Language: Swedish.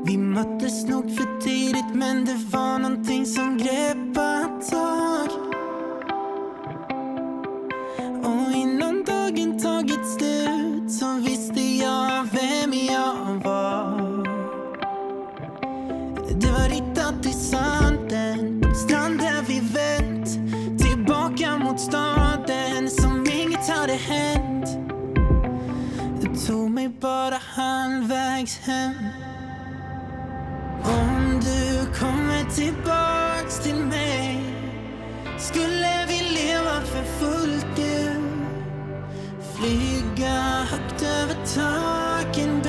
Vi möttes nog för tidigt, men det var någonting som greppade tag. Och innan dagen tagit slut så visste jag vem jag var. Det var ritat i sanden, strand där vi vänt, tillbaka mot staden som inget hade hänt. Det tog mig bara halvvägs hem. Om du kommer tillbaks till mig skulle vi leva för fullt ut, flyga högt över taken.